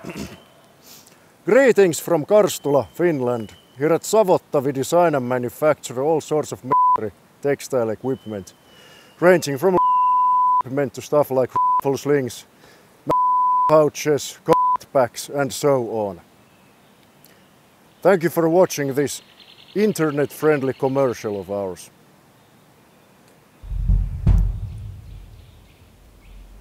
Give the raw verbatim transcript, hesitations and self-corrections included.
Greetings from Karstula, Finland. Here at Savotta we design and manufacture all sorts of textile equipment, ranging from equipment to stuff like rifle slings, pouches, bags and so on. Thank you for watching this internet-friendly commercial of ours.